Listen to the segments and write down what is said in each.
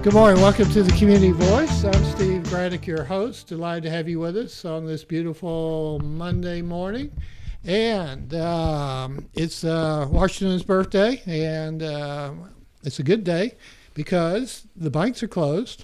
Good morning. Welcome to the Community Voice. I'm Steve Braddock, your host. Delighted to have you with us on this beautiful Monday morning. And it's Washington's birthday, and it's a good day because the banks are closed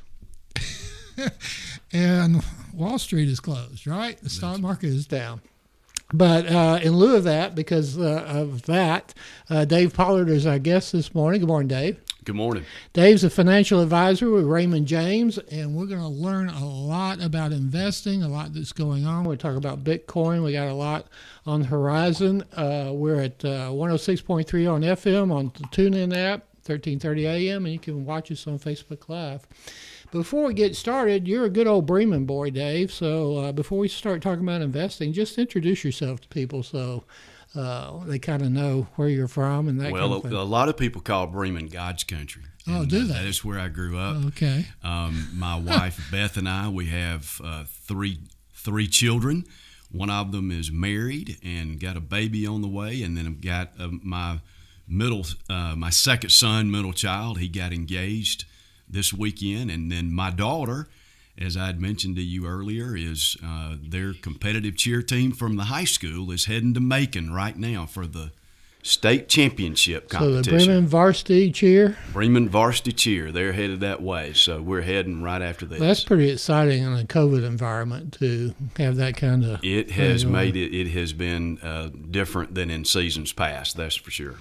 and Wall Street is closed, right? The stock market is down. But in lieu of that, because of that, Dave Pollard is our guest this morning. Good morning, Dave. Good morning. Dave's a financial advisor with Raymond James, and we're going to learn a lot about investing, a lot that's going on. We're talking about Bitcoin. We got a lot on the horizon. We're at 106.3 on FM on the TuneIn app, 1330 AM, and you can watch us on Facebook Live. Before we get started, you're a good old Bremen boy, Dave. So before we start talking about investing, just introduce yourself to people so they kind of know where you're from and that kind of thing. Well, a lot of people call Bremen God's country. Oh, do they? That is where I grew up. Okay. My wife, Beth, and I, we have three children. One of them is married and got a baby on the way, and then I've got my second son, middle child. He got engaged this weekend, and then my daughter, as I had mentioned to you earlier, is their competitive cheer team from the high school is heading to Macon right now for the state championship competition. So the Bremen varsity cheer? Bremen varsity cheer. They're headed that way, so we're heading right after this. That's pretty exciting in a COVID environment to have that kind of. It has made it. It has been different than in seasons past. That's for sure.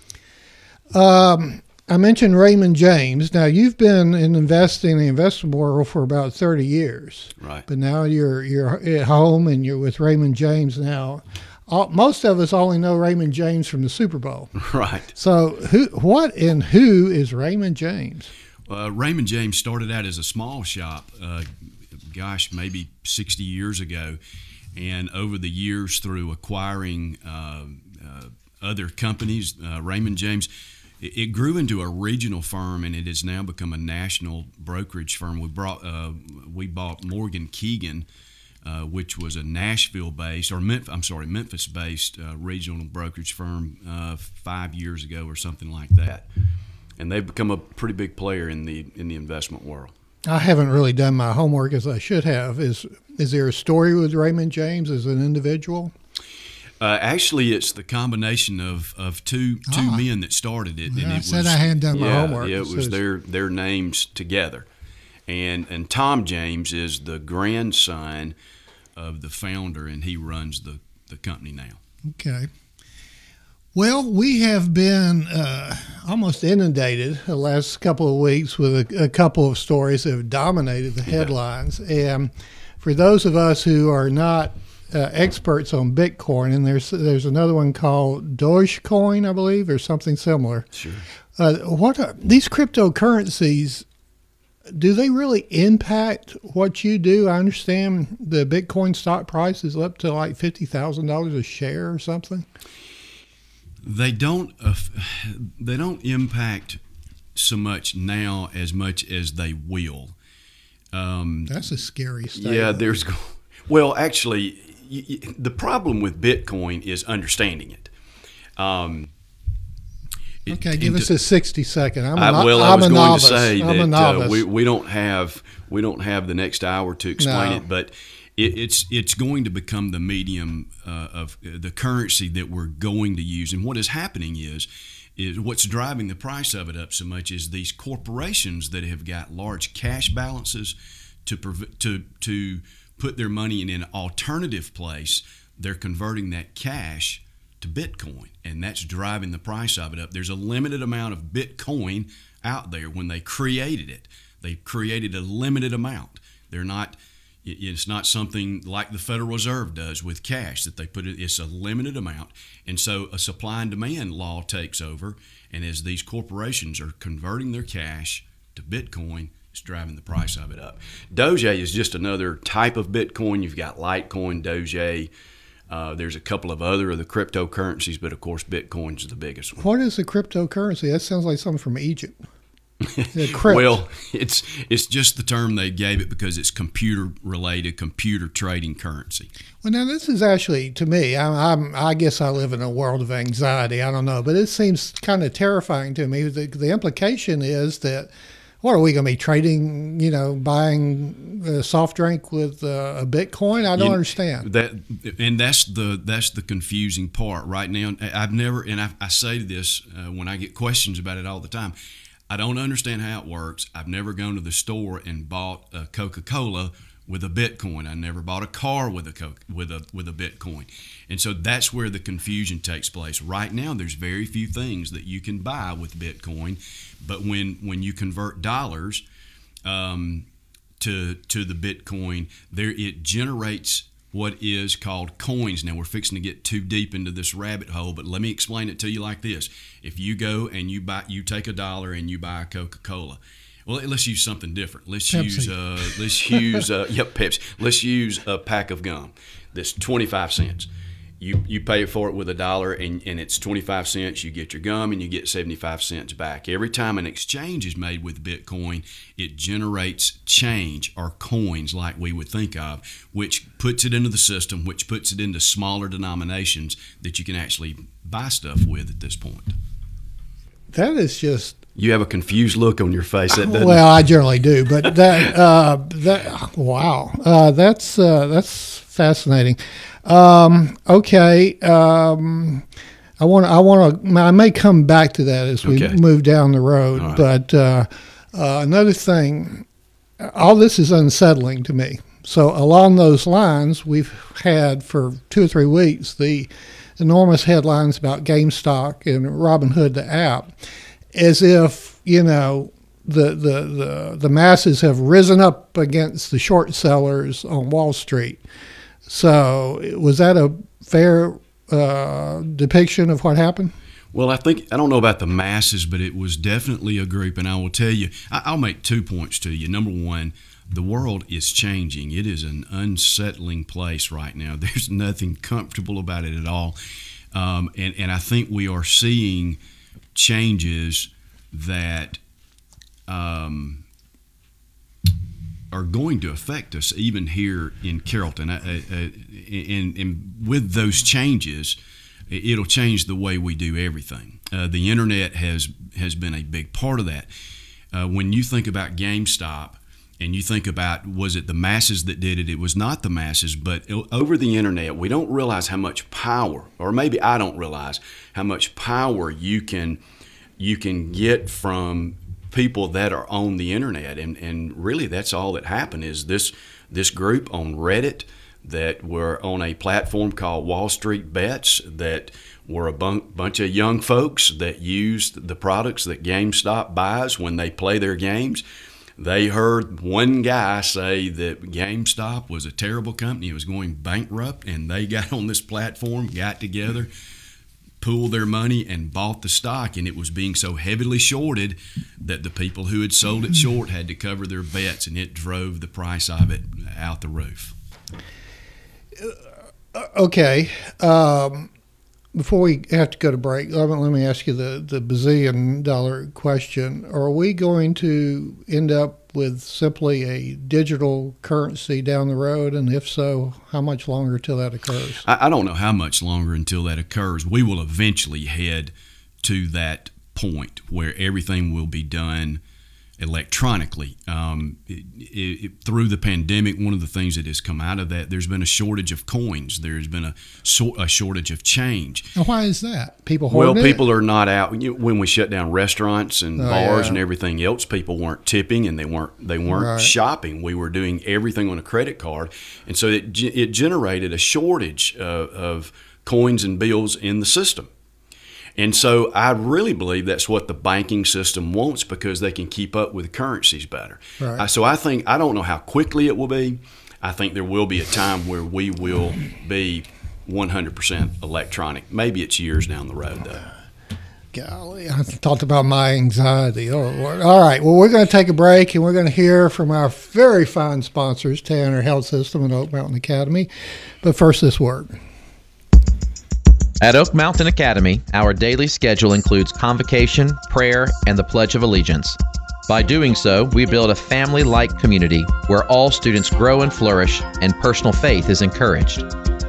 I mentioned Raymond James. Now, you've been investing in the investment world for about 30 years. Right. But now you're at home and you're with Raymond James now. Most of us only know Raymond James from the Super Bowl. Right. So who is Raymond James? Raymond James started out as a small shop, maybe 60 years ago. And over the years, through acquiring other companies, Raymond James, it grew into a regional firm, and it has now become a national brokerage firm. We bought Morgan Keegan, which was a Nashville-based or Memphis-based regional brokerage firm 5 years ago or something like that, and they've become a pretty big player in the investment world. I haven't really done my homework as I should have. Is there a story with Raymond James as an individual? Actually, it's the combination of two men that started it. And I hadn't done my homework. Yeah, it was their names together. And Tom James is the grandson of the founder, and he runs the company now. Okay. Well, we have been almost inundated the last couple of weeks with a couple of stories that have dominated the headlines. And for those of us who are not experts on Bitcoin, and there's another one called Dogecoin, I believe, or something similar. Sure. What are these cryptocurrencies? Do they really impact what you do? I understand the Bitcoin stock price is up to like $50,000 a share or something. They don't impact so much now as much as they will. That's a scary statement. Yeah, well, actually, the problem with Bitcoin is understanding it. Okay, give us a 60-second. I'm I was going to say that we don't have the next hour to explain it, but it's going to become the medium of the currency that we're going to use. And what is happening is what's driving the price of it up so much is these corporations that have got large cash balances to put their money in an alternative place. They're converting that cash to Bitcoin, and that's driving the price of it up. There's a limited amount of Bitcoin out there. When they created it, they created a limited amount. It's not something like the Federal Reserve does with cash that they put it. It's a limited amount, and so a supply and demand law takes over. And as these corporations are converting their cash to Bitcoin, it's driving the price of it up. Doge is just another type of Bitcoin. You've got Litecoin, Doge. There's a couple of other of the cryptocurrencies, but of course Bitcoin's the biggest one. What is a cryptocurrency? That sounds like something from Egypt. Well, it's just the term they gave it because it's computer-related, computer trading currency. Well, now this is actually, to me, I guess I live in a world of anxiety. I don't know, but it seems kind of terrifying to me. The implication is that, what are we going to be trading, buying a soft drink with a Bitcoin? I don't understand. That's the confusing part right now. I've never, and I say this when I get questions about it all the time, I don't understand how it works. I've never gone to the store and bought a Coca-Cola with a Bitcoin. I never bought a car with a Bitcoin. And so that's where the confusion takes place. Right now, there's very few things that you can buy with Bitcoin, but when you convert dollars to the Bitcoin, it generates what is called coins. Now, we're fixing to get too deep into this rabbit hole, but let me explain it to you like this. If you go and you take $1 and you buy a Coca-Cola, well, let's use something different. Let's use Pepsi. Let's use a pack of gum that's 25 cents. You pay for it with $1 and it's 25 cents. You get your gum and you get 75 cents back. Every time an exchange is made with Bitcoin, it generates change or coins like we would think of, which puts it into the system, which puts it into smaller denominations that you can actually buy stuff with at this point. That is just... You have a confused look on your face. Well, I generally do, but wow, that's fascinating. Okay, I may come back to that as we move down the road. Right. But another thing, all this is unsettling to me. So along those lines, we've had for 2 or 3 weeks the enormous headlines about GameStop and Robinhood, the app, as if, the masses have risen up against the short sellers on Wall Street. So was that a fair depiction of what happened? Well, I don't know about the masses, but it was definitely a group. And I will tell you, I'll make 2 points to you. Number one, the world is changing. It is an unsettling place right now. There's nothing comfortable about it at all. And I think we are seeing changes that are going to affect us even here in Carrollton. And with those changes, it'll change the way we do everything. The internet has been a big part of that. When you think about GameStop and you think about, was it the masses that did it? It was not the masses, but over the internet, we don't realize how much power, or maybe I don't realize how much power you can get from people that are on the internet. And really that's all that happened is this group on Reddit that were on a platform called Wall Street Bets that were a bunch of young folks that used the products that GameStop buys when they play their games. They heard one guy say that GameStop was a terrible company, it was going bankrupt, and they got on this platform, got together, pooled their money and bought the stock, and it was being so heavily shorted that the people who had sold it short had to cover their bets, and it drove the price of it out the roof. Okay. Before we have to go to break, let me ask you the bazillion-dollar question. Are we going to end up with simply a digital currency down the road? And if so, how much longer till that occurs? I don't know how much longer until that occurs. We will eventually head to that point where everything will be done electronically. Through the pandemic, one of the things that has come out of that, there's been a shortage of coins. There's been a shortage of change. Now, why is that? People hoarding people are not out. When we shut down restaurants and bars and everything else, people weren't tipping and they weren't shopping. We were doing everything on a credit card, and so it generated a shortage of coins and bills in the system. And so I really believe that's what the banking system wants because they can keep up with currencies better. Right. So I don't know how quickly it will be. I think there will be a time where we will be 100% electronic. Maybe it's years down the road, though. Golly, I talked about my anxiety. Oh, Lord. All right, well, we're going to take a break, and we're going to hear from our very fine sponsors, Tanner Health System and Oak Mountain Academy. But first, this word. At Oak Mountain Academy, our daily schedule includes convocation, prayer, and the Pledge of Allegiance. By doing so, we build a family-like community where all students grow and flourish and personal faith is encouraged.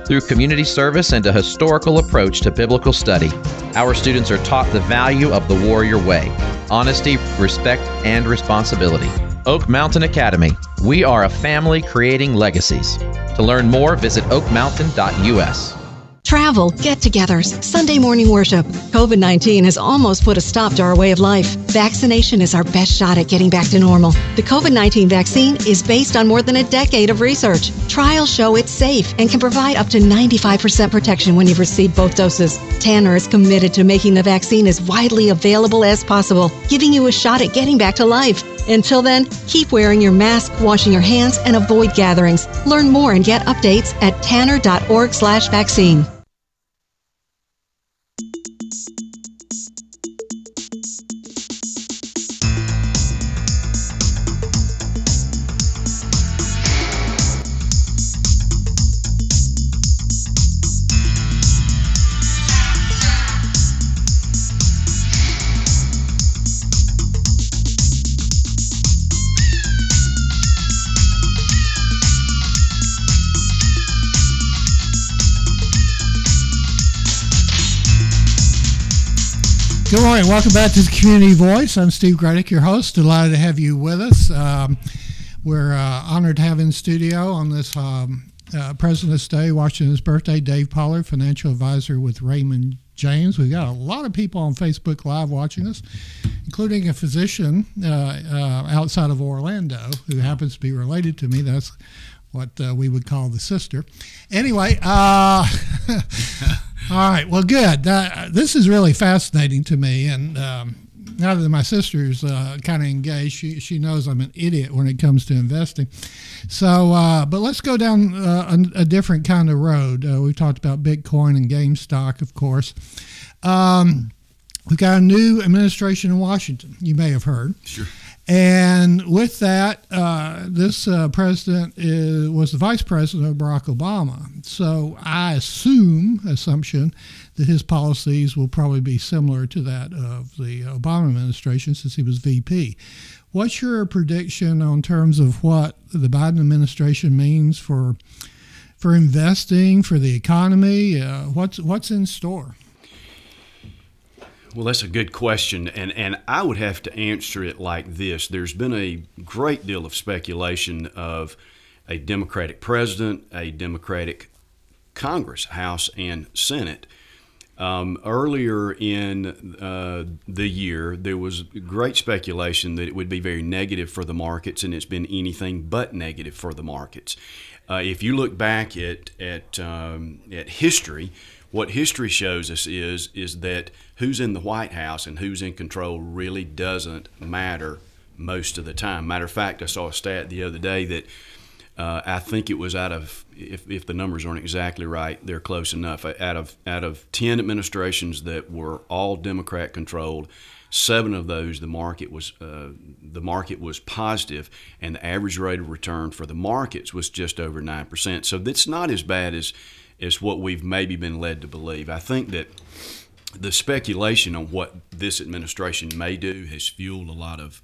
through community service and a historical approach to biblical study. Our students are taught the value of the warrior way: honesty, respect, and responsibility. Oak Mountain Academy. We are a family creating legacies. To learn more, visit oakmountain.us. Travel, get-togethers, Sunday morning worship. COVID-19 has almost put a stop to our way of life. Vaccination is our best shot at getting back to normal. The COVID-19 vaccine is based on more than a decade of research. Trials show it's safe and can provide up to 95% protection when you've received both doses. Tanner is committed to making the vaccine as widely available as possible, giving you a shot at getting back to life. Until then, keep wearing your mask, washing your hands, and avoid gatherings. Learn more and get updates at tanner.org/vaccine. Good morning. Welcome back to the Community Voice. I'm Steve Gredick, your host. Delighted to have you with us. We're honored to have in studio on this President's Day, Washington's birthday, Dave Pollard, financial advisor with Raymond James. We've got a lot of people on Facebook Live watching us, including a physician outside of Orlando who happens to be related to me. That's what we would call the sister. Anyway, all right, well, good. This is really fascinating to me, and now that my sister's kind of engaged, she knows I'm an idiot when it comes to investing. So, but let's go down a different kind of road. We talked about Bitcoin and GameStop, of course. We've got a new administration in Washington, you may have heard. Sure. And with that, this president was the vice president of Barack Obama. So I assumption that his policies will probably be similar to that of the Obama administration since he was VP. What's your prediction on terms of what the Biden administration means for investing, for the economy? What's in store? Well, that's a good question, and I would have to answer it like this. There's been a great deal of speculation of a Democratic president, a Democratic Congress, House and Senate. Earlier in the year, there was great speculation that it would be very negative for the markets, and it's been anything but negative for the markets. If you look back at history, what history shows us is that who's in the White House and who's in control really doesn't matter most of the time. Matter of fact, I saw a stat the other day that I think it was out of, if the numbers aren't exactly right, they're close enough. Out of 10 administrations that were all Democrat controlled, 7 of those the market was positive, and the average rate of return for the markets was just over 9%. So that's not as bad as what we've maybe been led to believe. I think that the speculation on what this administration may do has fueled a lot of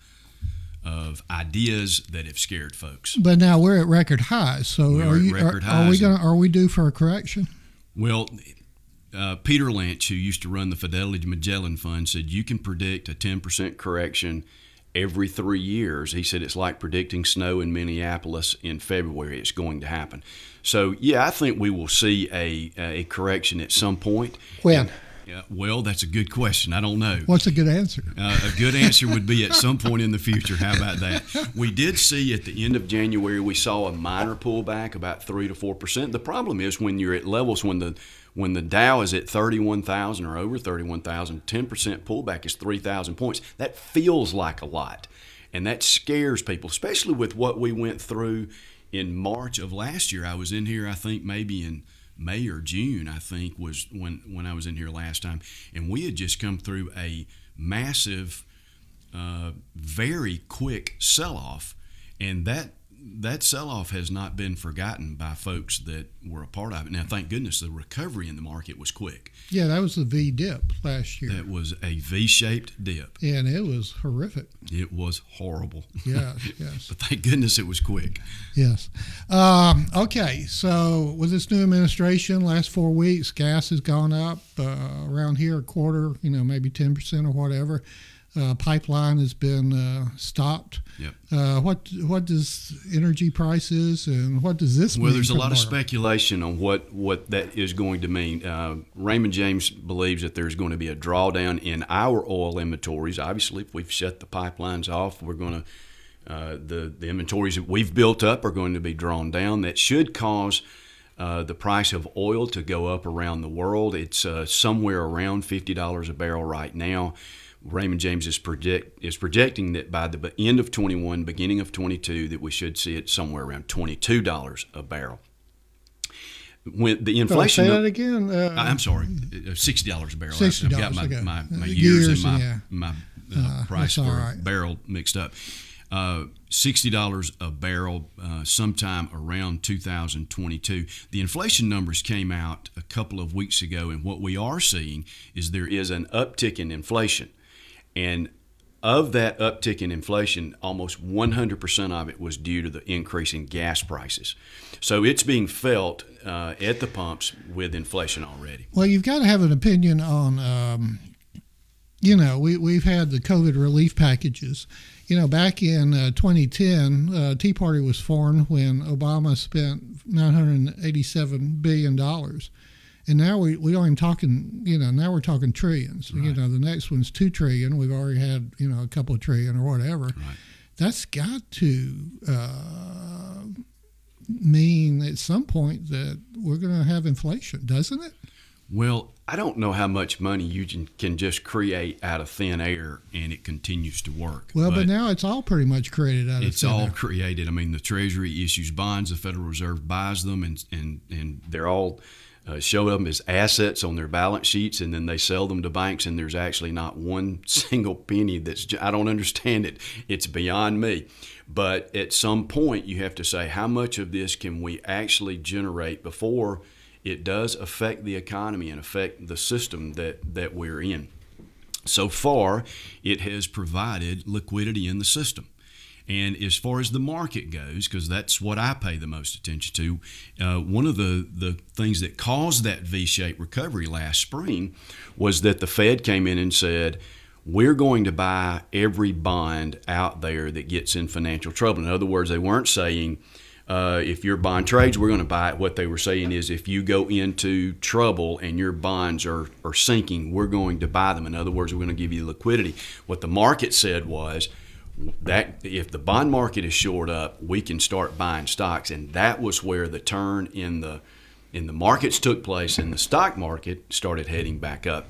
ideas that have scared folks. But now we're at record highs. So are we due for a correction? Well, Peter Lynch, who used to run the Fidelity Magellan Fund, said you can predict a 10% correction every 3 years. He said it's like predicting snow in Minneapolis in February. It's going to happen. So, yeah, I think we will see a correction at some point. When? Well, that's a good question. I don't know. What's a good answer? A good answer would be at some point in the future. How about that? We did see at the end of January, we saw a minor pullback, about 3 to 4%. The problem is when you're at levels when the Dow is at 31,000 or over 31,000, 10% pullback is 3,000 points. That feels like a lot, and that scares people, especially with what we went through in March of last year. I was in here, I think, maybe in May or June, I think, was when I was in here last time, and we had just come through a massive, very quick sell-off, and that that sell-off has not been forgotten by folks that were a part of it. Now, thank goodness the recovery in the market was quick. Yeah, that was the V dip last year. That was a V-shaped dip. And it was horrific. It was horrible. Yes, yes. But thank goodness it was quick. Yes. Okay, so with this new administration, last 4 weeks, gas has gone up around here a quarter, maybe 10% or whatever. Pipeline has been stopped. Yep. What does energy prices and what does this mean? Well, there's a lot of speculation on what that is going to mean. Raymond James believes that there's going to be a drawdown in our oil inventories. Obviously, if we've shut the pipelines off, we're going to the inventories that we've built up are going to be drawn down. That should cause the price of oil to go up around the world. It's somewhere around $50 a barrel right now. Raymond James is projecting that by the end of 21, beginning of 22, that we should see it somewhere around $22 a barrel. When the inflation, say that again. I'm sorry, $60 a barrel. $60. I've got my years and my price per barrel mixed up. $60 a barrel sometime around 2022. The inflation numbers came out a couple of weeks ago, and what we are seeing is there is an uptick in inflation. And of that uptick in inflation, almost 100% of it was due to the increase in gas prices. So it's being felt at the pumps with inflation already. Well, you've got to have an opinion on, we've had the COVID relief packages. Back in 2010, Tea Party was formed when Obama spent $987 billion. And now we don't even talking, now we're talking trillions. Right. The next one's $2 trillion. We've already had, a couple of trillion or whatever. Right. That's got to mean at some point that we're going to have inflation, doesn't it? Well, I don't know how much money you can just create out of thin air and it continues to work. Well, but now it's all pretty much created out of thin air. It's all created. I mean, the Treasury issues bonds, the Federal Reserve buys them, and they're all show them as assets on their balance sheets, and then they sell them to banks, and there's actually not one single penny I don't understand it. It's beyond me. But at some point, you have to say, how much of this can we actually generate before it does affect the economy and affect the system that we're in? So far, it has provided liquidity in the system. And as far as the market goes, because that's what I pay the most attention to, one of the things that caused that V-shaped recovery last spring was that the Fed came in and said, we're going to buy every bond out there that gets in financial trouble. In other words, they weren't saying, if your bond trades, we're going to buy it. What they were saying is, if you go into trouble and your bonds are sinking, we're going to buy them. In other words, we're going to give you liquidity. What the market said was that if the bond market is shored up, we can start buying stocks. And that was where the turn in the markets took place, and the stock market started heading back up.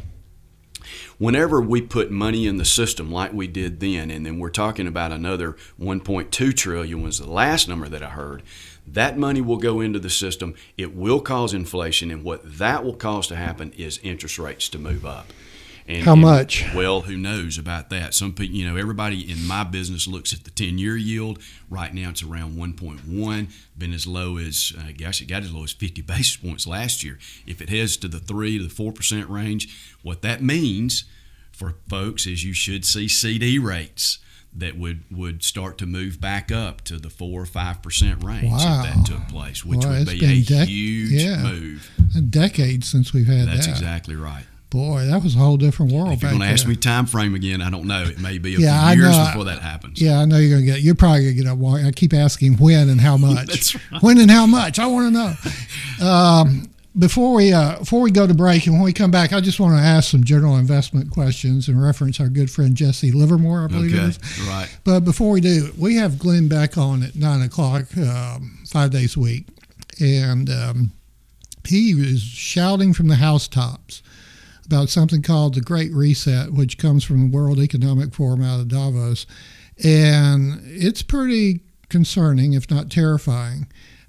Whenever we put money in the system like we did then, and then we're talking about another $1.2 trillion was the last number that I heard, that money will go into the system. It will cause inflation, and what that will cause to happen is interest rates to move up. How much? Well, who knows about that? Some people, everybody in my business looks at the 10-year yield. Right now, it's around 1.1. Been as low as, it got as low as 50 basis points last year. If it heads to the 3 to the 4% range, what that means for folks is you should see CD rates that would start to move back up to the 4 or 5% range if that took place, which would be a huge move. A decade since we've had that. That's exactly right. Boy, that was a whole different world. If you're going to ask me time frame again, I don't know. It may be a few years before that happens. Yeah, I know you're probably going to get up. I keep asking when and how much. That's right. When and how much? I want to know. Before we go to break, and when we come back, I just want to ask some general investment questions and reference our good friend Jesse Livermore, I believe it is. Right. But before we do, we have Glenn back on at 9 o'clock, 5 days a week. And he is shouting from the housetops about something called the Great Reset, which comes from the World Economic Forum out of Davos. And it's pretty concerning, if not terrifying.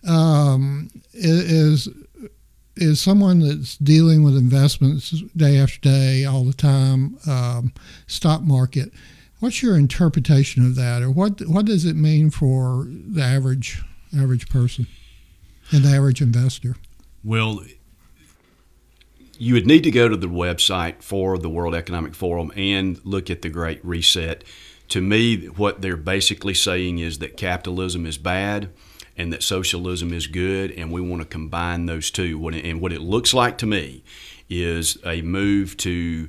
Is someone that's dealing with investments day after day, all the time, stock market, What's your interpretation of that, or what does it mean for the average person and the average investor? Well, you would need to go to the website for the World Economic Forum and look at the Great Reset. To me, what they're basically saying is that capitalism is bad and that socialism is good, and we want to combine those two. And what it looks like to me is a move to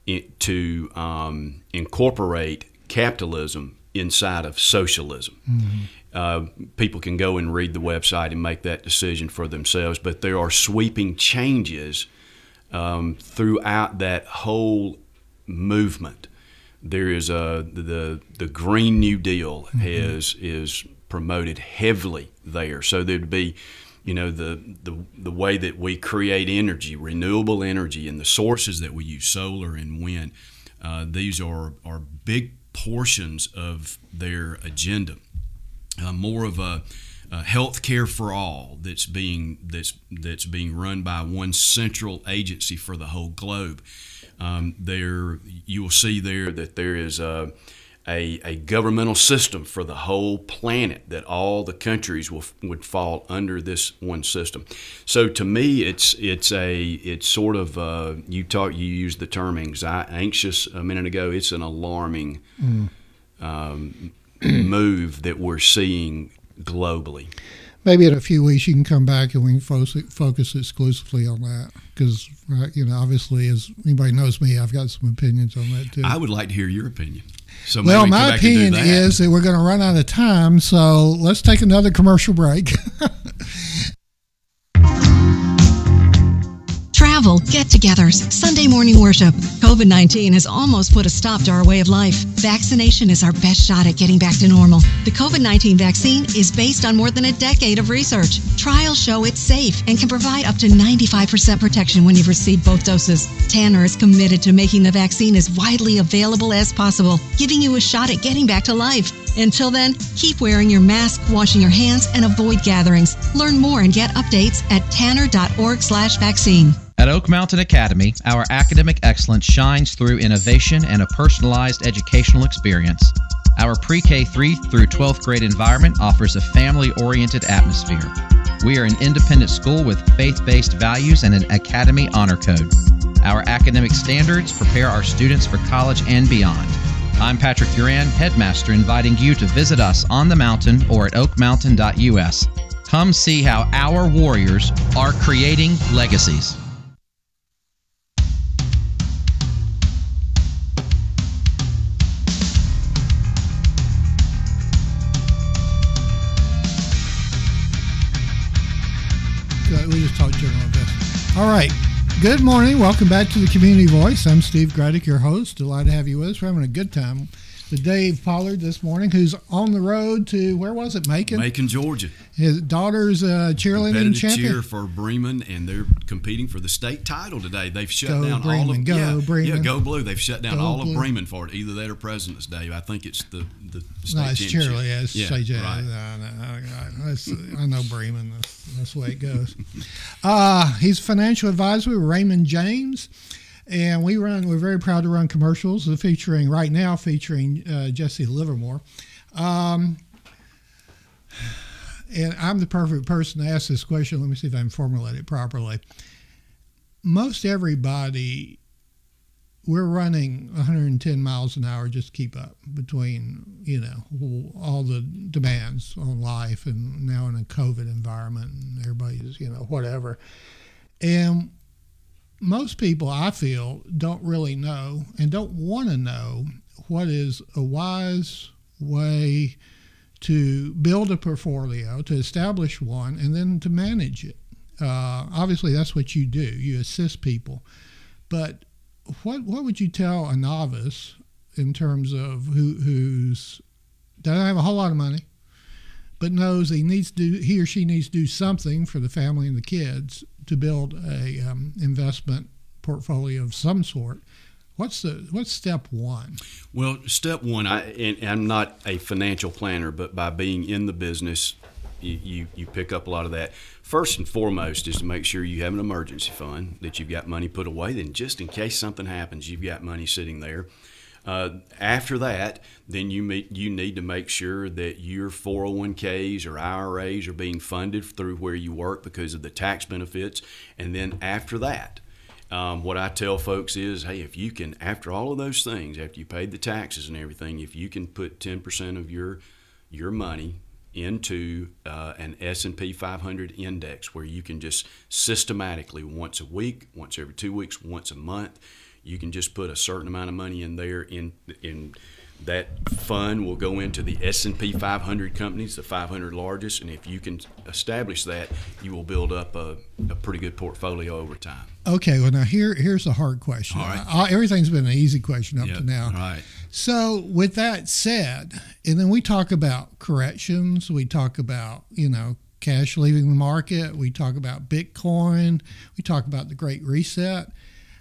incorporate capitalism inside of socialism. Mm-hmm. People can go and read the website and make that decision for themselves, but there are sweeping changes throughout that whole movement. There is the Green New Deal mm-hmm. is promoted heavily there. So there'd be, the way that we create energy, renewable energy, and the sources that we use, solar and wind. These are big portions of their agenda. More of a health care for all that's being run by one central agency for the whole globe. You will see there that there is a governmental system for the whole planet, that all the countries would fall under this one system. So to me, it's sort of you used the term anxious a minute ago. It's an alarming move that we're seeing globally. Maybe in a few weeks you can come back and we can focus exclusively on that, because obviously, as anybody knows me, I've got some opinions on that too. I would like to hear your opinion. So well, my opinion is that we're going to run out of time, so let's take another commercial break. Travel, get-togethers, Sunday morning worship. COVID-19 has almost put a stop to our way of life. Vaccination is our best shot at getting back to normal. The COVID-19 vaccine is based on more than a decade of research. Trials show it's safe and can provide up to 95% protection when you've received both doses. Tanner is committed to making the vaccine as widely available as possible, giving you a shot at getting back to life. Until then, keep wearing your mask, washing your hands, and avoid gatherings. Learn more and get updates at tanner.org/vaccine. At Oak Mountain Academy, our academic excellence shines through innovation and a personalized educational experience. Our pre-K 3 through 12th grade environment offers a family-oriented atmosphere. We are an independent school with faith-based values and an Academy Honor Code. Our academic standards prepare our students for college and beyond. I'm Patrick Duran, headmaster, inviting you to visit us on the mountain or at oakmountain.us. Come see how our warriors are creating legacies. We just talked general investment. All right. Good morning. Welcome back to the Community Voice. I'm Steve Graddick, your host. Delighted to have you with us. We're having a good time with Dave Pollard this morning, who's on the road to, where was it, Macon? Macon, Georgia. His daughter's cheerleading champion. Cheer for Bremen, and they're competing for the state title today. They've shut down Bremen, all of Bremen. Yeah, go Blue. They've shut down all Blue. of Bremen for it. Either that or President's Day. I think it's the state no, it's championship. cheerleading. Yeah, it's state right. I know Bremen. That's the way it goes. He's a financial advisor with Raymond James. And we're very proud to run commercials featuring Jesse Livermore. And I'm the perfect person to ask this question. Let me see if I can formulate it properly. Most everybody, we're running 110 miles an hour just to keep up between, all the demands on life, and now in a COVID environment, and everybody's, whatever. And most people, I feel, don't really know and don't want to know what is a wise way to build a portfolio, to establish one, and then to manage it. Obviously, that's what you do. You assist people. But what would you tell a novice in terms of who's doesn't have a whole lot of money, but knows he or she needs to do something for the family and the kids to build a investment portfolio of some sort? What's step one? Well, step one, I'm not a financial planner, but by being in the business, you pick up a lot of that. First and foremost is to make sure you have an emergency fund, that you've got money put away, then just in case something happens, you've got money sitting there. After that, then you need to make sure that your 401ks or IRAs are being funded through where you work because of the tax benefits. And then after that, what I tell folks is, hey, if you can, after all of those things, after you paid the taxes and everything, if you can put 10% of your money into an S&P 500 index where you can just systematically once a week, once every 2 weeks, once a month, you can just put a certain amount of money in there. In that fund will go into the S&P 500 companies, the 500 largest, and if you can establish that, you will build up a pretty good portfolio over time. Okay, well now here's a hard question. All right. Everything's been an easy question up to now. All right. So with that said, and then we talk about corrections, we talk about, cash leaving the market, we talk about Bitcoin, we talk about the Great Reset.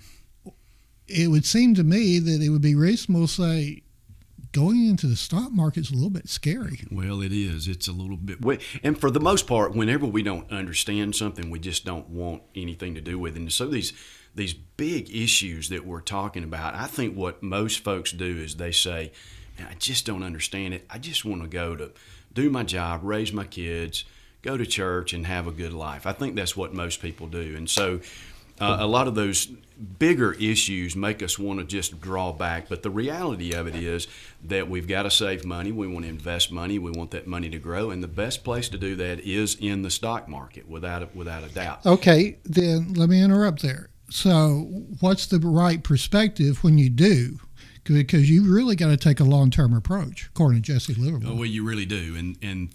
It would seem to me that it would be reasonable to say going into the stock market is a little bit scary. Well, it is. It's a little bit. And for the most part, whenever we don't understand something, we just don't want anything to do with it. And so these big issues that we're talking about, I think what most folks do is they say, man, I just don't understand it. I just want to go to do my job, raise my kids, go to church, and have a good life. I think that's what most people do. And so a lot of those bigger issues make us want to just draw back. But the reality of it is that we've got to save money. We want to invest money. We want that money to grow. And the best place to do that is in the stock market, without a doubt. Okay, then let me interrupt there. So what's the right perspective when you do? Because you really got to take a long-term approach, according to Jesse Livermore. Oh, well, you really do. And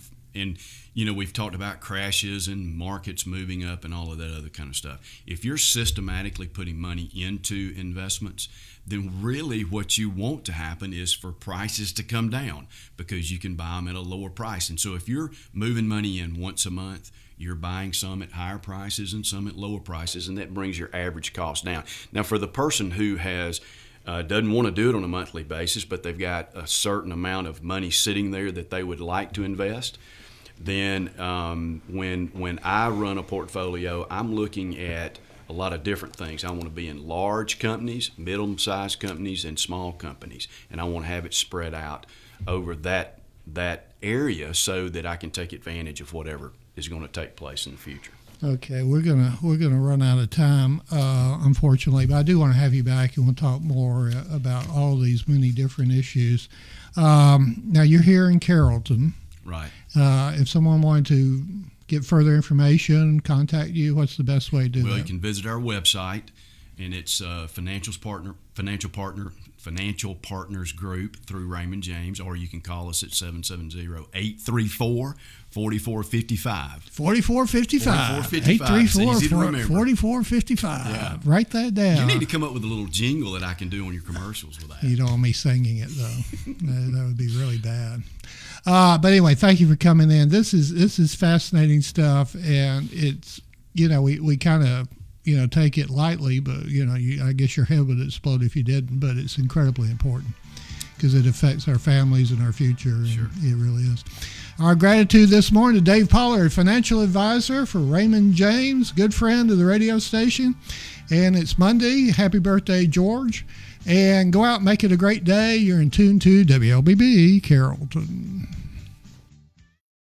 we've talked about crashes and markets moving up and all of that other kind of stuff. If you're systematically putting money into investments, then really what you want to happen is for prices to come down because you can buy them at a lower price. And so if you're moving money in once a month, you're buying some at higher prices and some at lower prices, and that brings your average cost down. Now, for the person who doesn't want to do it on a monthly basis, but they've got a certain amount of money sitting there that they would like to invest, then when I run a portfolio, I'm looking at a lot of different things. I want to be in large companies, middle-sized companies, and small companies, and I want to have it spread out over that area so that I can take advantage of whatever is going to take place in the future. Okay, we're gonna run out of time, unfortunately, but I do want to have you back, and we'll talk more about all these many different issues. Now, you're here in Carrollton. Right. If someone wanted to get further information, contact you, what's the best way to do that? Well, you can visit our website, and it's Financial Partners Group through Raymond James, or you can call us at 770-834-4455. 4455. 834-4455. Yeah. Write that down. You need to come up with a little jingle that I can do on your commercials with that. You don't want me singing it, though. That would be really bad. But anyway, thank you for coming in. This is fascinating stuff, and it's, we kind of, take it lightly, but, I guess your head would explode if you didn't, but it's incredibly important because it affects our families and our future. Sure. It really is. Our gratitude this morning to Dave Pollard, financial advisor for Raymond James, good friend of the radio station. And it's Monday. Happy birthday, George. And go out and make it a great day. You're in tune to WLBB Carrollton.